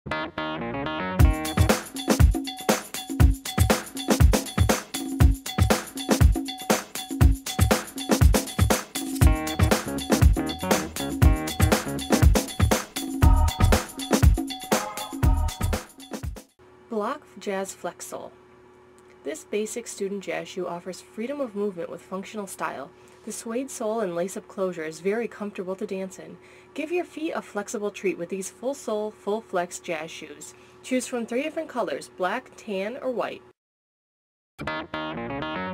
Block Jazz Flexsole. This basic student jazz shoe offers freedom of movement with functional style. The suede sole and lace-up closure is very comfortable to dance in. Give your feet a flexible treat with these full-sole, full-flex jazz shoes. Choose from 3 different colors: black, tan, or white.